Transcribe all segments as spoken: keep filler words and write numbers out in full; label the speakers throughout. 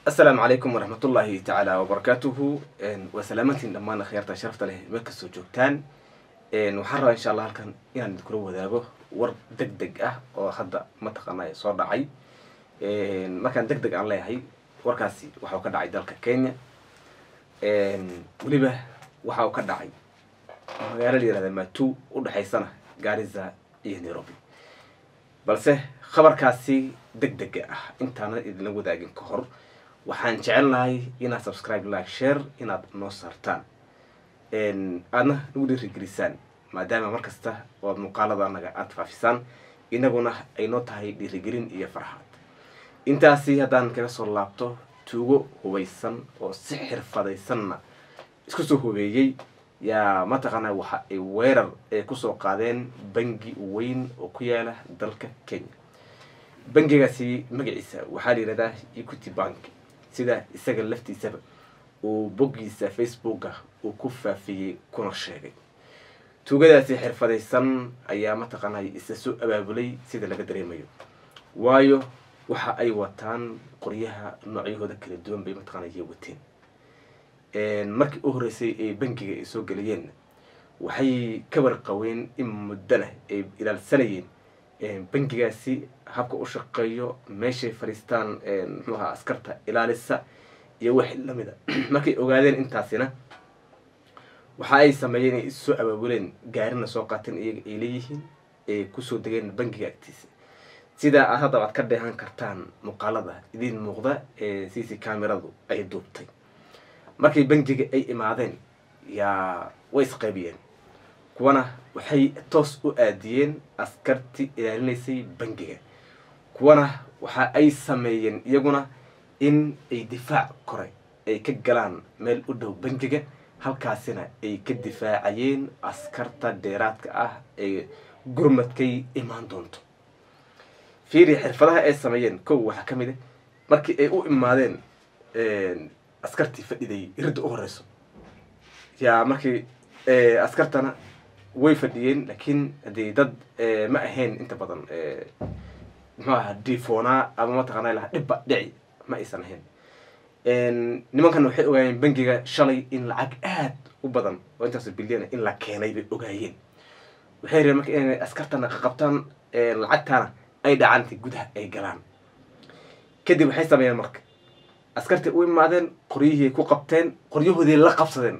Speaker 1: السلام عليكم ورحمة الله تعالى وبركاته وسلامتين لما أنا خيرت شرفت له مركز سوجوكتان وحرة إن شاء الله هالكن يعني نذكره وذابه ور دق دق أه وخد متقنا صار دعي ما كان دق دق عليه هاي وركاسي وحاو كدعي دالك كينيا ولبه وحاو كدعي غير اللي هذا ما تو ودحي سنة جارزة إيه نيروبي balse khabarkaasi degdeg ah intaana idin wadaagin ka hor waxaan jecelnahay inaad subscribe like share inaad noo saartaan een aadna nagu dhiirigelisaan maadaama markasta oo muuqaalada anaga aad faafisaan inaguna ay noo tahay dhiirigelin iyo farxad intaasi haddaan kaga soo laabto tuugo hubeysan oo si xirfadaysanna isku soo hubeeyay يا ما تقنا وح ويرر كوسو قادين بنجي وين وكياله دلك كينيا بنجي جاسي مجلسه وحالي رده يكتي بانك سيدا استقل لفتي سبب وبوجيسه فيسبوك وكفة في كل شيء توجد سحر فديسن أيام ما تقنا يستسوء أبابلي سيدا لقدر يميو وايو وح أي وطن قريها نوعيه ذاك الدون بما تقنا يوتين markii u horeysay ee bankiga ay soo galiyeen waxay ka warqaween in muddana ay ilaalsanayeen bankigaasi habka u shaqeeyo meeshay fariistaan muxuu ahaa askarta ilaalisa iyo wax la mid ah markay ogaadeen intaasina waxa ay sameeyeen ay soo abaabuleen gaarina soo qaateen iyaga ay leeyihiin ee ku soo degeen bankiga agtiisa sida aad hadda aad ka dheehan kartaan muuqaalada idin muuqda ee C C kameradu ay duubtay markay bankiga ay imaadeen yaa way isqaybiyeen kuwana waxay toos u aadiyeen askarti ilaalinaysay bankiga kuwana waxa ay sameeyeen iyaguna in ay difaac kore ay ka galaan meel u dhow bankiga halkaasina ay ka difaacayeen askarta dheeraadka ah ee gurmadkay imaan doonto fiiri xirfadaha ay sameeyeen kow waxa kamid ah markii ay u imaadeen ee askarti fadhiday irida u horeyso yaa markii ee askartana way fadhiyeen laakiin hadii dad ma ahayn inta badan ee maxaa difoona ama ma taqaanay la dhibba dhici ma aysan ahayn een nimankan waxay ogaayeen bankiga shalay in lacag aad u badan oo intaas bilyan in la keenay bay ogaayeen waxay rabeen markii inay askartana qabtaan ee lacagtana ay dhacantay gudaha ay galaan kadib waxay sameeyeen marka askarti u imaadeen qoryihii ku qabteen qoryahoodii la qabsadeen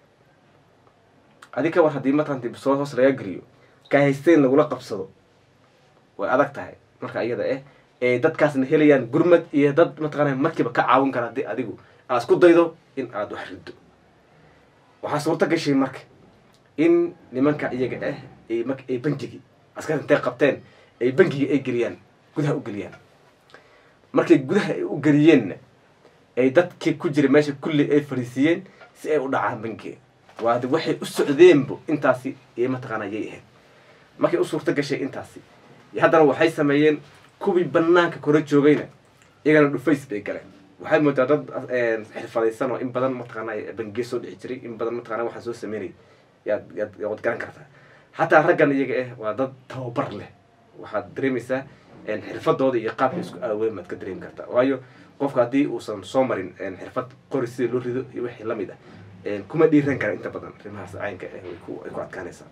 Speaker 1: adika war hadii matanti soo hoos laga gariyo ka haysteen lagu la qabsado way adag tahay marka iyada eh ee dadkaasna helayaan gurmad iyo dad mataqaanay markiiba ka caawin kara hadii adigu aad isku daydo in aad wax rido waxa suurta gashay marka in nimanka iyaga ah ee marka ay bankiga askarta intay qabteen ay bankiga ay galiyaan gudaha u galiyaan markay gudaha u galiyeen ay dadkii ku jiray meesha kulli ay fariisiyeen si ay u dhacaan bankiga waad waxay u socdeenbo intaasi ee ma taqaanayay ahayd markay u suurta gashay intaasi haddana waxay sameeyeen kuwii banaanka kore joogayna iyagana dhufays bay galeen waxay moodaa dad xirfadaysan oo in badan ma taqaanay bankiga soo dhici jiray in badan ma taqaanay waxa soo sameeyay yaad yaad garan kartaa hatta raggan iyaga ah waa dad tababar leh waxaad dareemaysaa in xirfadooda iyo qaabka isku aaween mad ka dareemi kartaa waayo qofka hadii uusan soo marin xirfad qori sida loo rido iyo wixii la mid ah kuma dhiiran kara inta badan rimahaas caynka ah way ku ay ku adkaanaysaa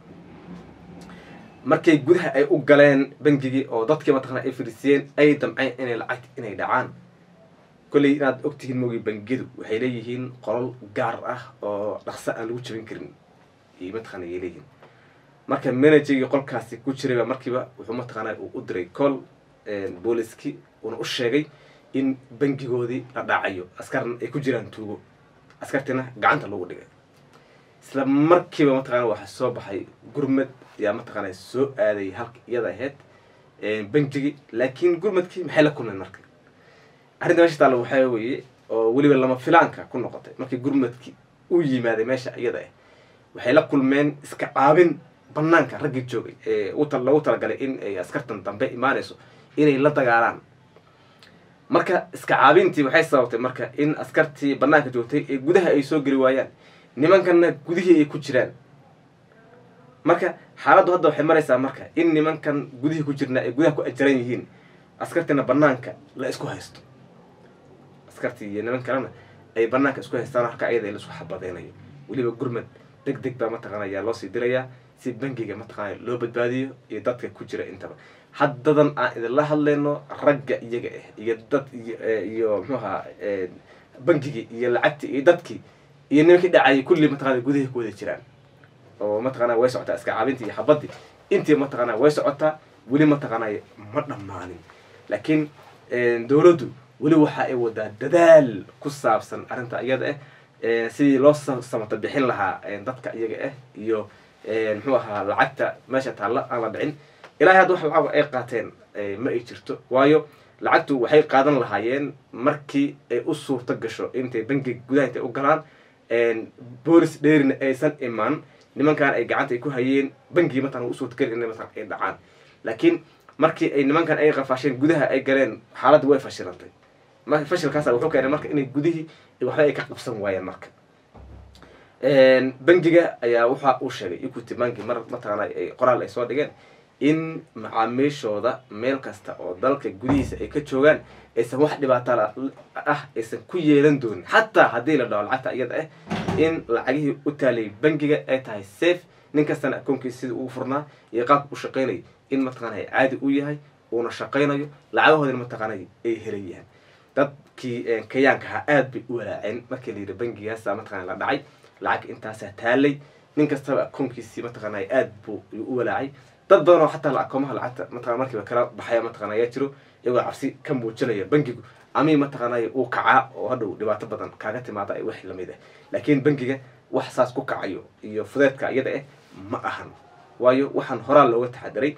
Speaker 1: markay gudaha ay u galeen bangigi oo dadkii mataqaana ay fariisiyeen ay damceen inay lacag inay dhacaan kulli inaad ogtihiin moogi bangidu waxay leeyihiin qolal gaar ah oo dhaqso aan lagu jabin karin iyo mataqaana ay leeyihiin marka manager qolkaasi ku jiray markiiba wuxuu mataqaana u diray call booliski uu u sheegay in bankigoodii la dhacayo askarna ay ku jiraan tuugo askartina gacanta lagu dhigay isla markiiba ma taqaan waxa soo baxay gurmad yaa ma taqaan soo aaday halka iyada ahayd ee bankigi laakiin gurmadkii maxay la kulmeen markii arrinta meesha taalo waxay weeye oo waliba lama filaanka ku noqotay markii gurmadkii uu yimaaday meesha iyada ah waxay la kulmeen iska caabin banaanka ragga joogay ee uu tal lagu talagalay in ay askartan dambe imaanayso inay la dagaalaan marka iska caabintii waxay sababtay marka in askartii banaanka joogtay ee gudaha ay soo gali waayaan nimankanna gudihii ay ku jiraan marka xaaladdu hadda waxay maraysaa marka in nimankan gudihii ku jirna ay gudaha ku ajaran yihiin askartina banaanka la isku haysto askartii iyo niman kalena ay banaanka isku haystaan halka iyada la isku xabadeynayo weliba gurmad degdeg baa mataqaanaya loo sii dirayaa si bangiga mataqaanaya loo badbaadiyo iyo dadka ku jira intaba haddadan aan idinla hadlayno ragga iyaga ah iyo dad iyo muxuu ahaa bangigii iyo lacagtii iyo dadkii iyo nimankii dhacayay kulli mataqaanaya gudaha ku wada jiraan oo mataqaanaya way socotaa iska caabintii iyo xabadii intii mataqaanaya way socotaa weli mataqaanaya ma dhammaanin laakiin dowladdu weli waxa ay wadaa dadaal ku saabsan arrinta iyada ah sidii loo samata bixin lahaa dadka iyaga ah iyo muxuu ahaa lacagta meesha taalla aan la dhicin ilaahay hadda wax lacag ay qaateen ma ay jirto waayo lacagtu waxay qaadan lahaayeen markii ay u suurto gasho intay bangiga gudaha intay u galaan boolis dheerina aysan imaan nimankan ay gacanta ay ku hayeen bangigii matalan u suurtagali inay matalan ay dhacaan laakiin markii ay nimankan ay qafaasheen gudaha ay galeen xaaladdu way fashilantay marka fashilkaasa wuxuu keenay marka inay gudihii waxba ay ka qabsan waayeen marka bangiga ayaa waxa uu sheegay equity banki mar mataqaana ay qoraal ay soo dhigeen in macaamiishooda meel kasta oo dalka gudihiisa ay ka joogaan aysan wax dhibaato ah aysan ku yeelan doonin xataa haddii la dhaho lacagta iyada ah in lacagihii u taalay bangiga ay tahay safe nin kastana akoonkiisa sida ugu furnaa iyo qaabka u shaqaynaya in mataqaanaya caadi u yahay uuna shaqaynayo lacagahoodina mataqaanaya ay helayaan dadkii kayaankaha aad bay u walaaceen markii la yidhi bangigaasa mataqana la dhacay lacag intaasaa taalay nin kastaba akoonkiisii mataqaanaya aad buu u walaacay dad badan oo xataa akoomaha lacagta mataqana markiiba kala baxaya mataqana ayaa jiro iyagoo cabsi ka muujinaya bangigu amii mataqaanaya uu kacaa oo hadhow dhibaato badan kaaga timaada ay wax lamid ah laakiin bangiga wax saas ku kacayo iyo fudeedka iyada ah ma ahan waayo waxaan horaa looga taxadiray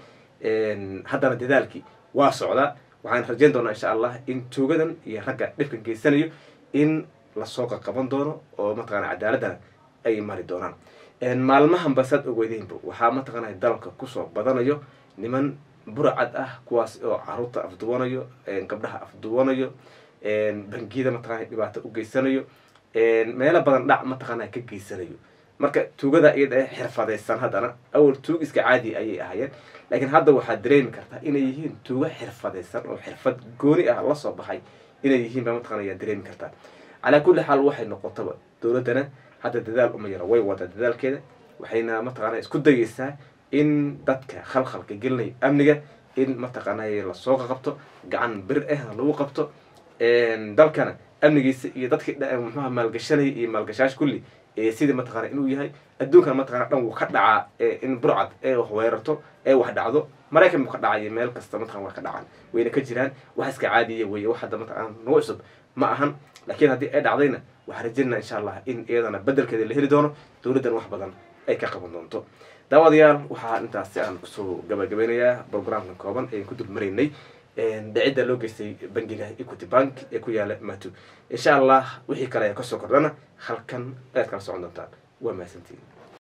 Speaker 1: haddana dadaalkii waa socdaa waxaan rajayn doonaa insha allah in tuugadan iyo ragga dhibkan geysanayo in lasoo qaqaban doono oo mataqana cadaaladana ay mari doonaan maalmahan basaad ogeydeynba waxaa mataqaanaya dalka kusoo badanayo niman burcad ah kuwaas oo caruurta afduwanayo gabdhaha afduwanayo bangiyada mataqana dhibaato u geysanayo meelo badan dhac mataqaanaya ka geysanayo marka tuugada iyada xirfadaysan haddana awal tuug iska caadi ayay ahaayeen laakiin hadda waxaad dareemi kartaa inay yihiin tuugo xirfadaysan oo xirfad gooni ah la soo baxay inay yihiin baa mataqaanaya dareemi kartaa calaa kulli xaal waxay noqotaba dowladdana hadda dadaal uma yaro way wada dadaalkeeda waxayna mataqaanaya isku dayaysaa in dadka khalkhalka gelinaya amniga in mataqaanaya lasoo qabto gacan bir ah lagu qabto dalkana amnigiisa iyo dadkii muxuha maalgashanaya iyo maalgashaash kulli sidii mataqaana inuu yahay adduunkan mataqana dhan wuu ka dhacaa in burcad ee wax weerarto ee wax dhacdo maraykan buu ka dhacaya meel kasta mataqana waa ka dhacaan wayna ka jiraan wax iska caadiya weeye wax hadda mataqana nagu cusub ma ahan laakiin haddii ay dhacdayna waxaan rajaynaa insha allah in iyadana bedelkeeda la heli doono dowladdan wax badan ay ka qaban doonto daawadayaal waxaa intaas si aan kusoo gabagabeynayaa programkan kooban ayaan ku dul maraynay dhicidda loo geystay bangiga equity bank ee ku yaala matu insha allah wixii kale ayaa kasoo kordhana halkan ayaad kala socon doontaan waa mahadsantiin